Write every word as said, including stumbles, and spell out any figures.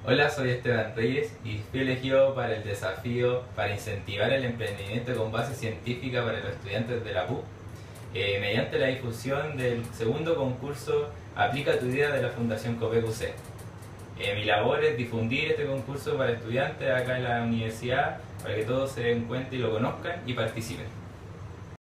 Hola, soy Esteban Reyes y fui elegido para el desafío para incentivar el emprendimiento con base científica para los estudiantes de la U, eh, mediante la difusión del segundo concurso Aplica tu idea de la Fundación Copecuc. Eh, mi labor es difundir este concurso para estudiantes acá en la universidad para que todos se den cuenta y lo conozcan y participen.